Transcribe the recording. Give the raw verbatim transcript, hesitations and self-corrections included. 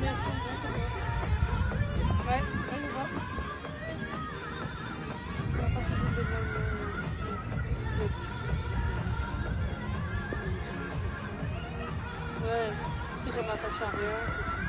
merci. Ouais, ouais, je vois. On va pas toujours des mêmes, euh, Ouais, si je m'attache à rien.